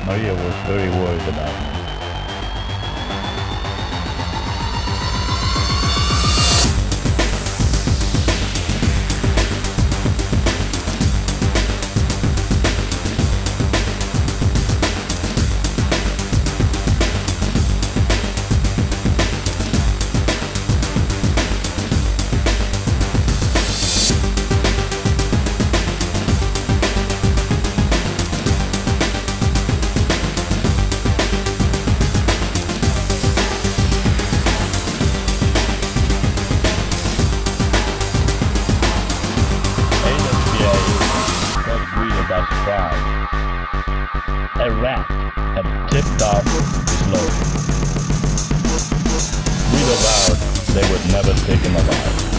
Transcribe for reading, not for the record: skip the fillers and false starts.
Maria was very worried about him. By surprise. A rat had tipped off slowly. We vowed they would never take him alive.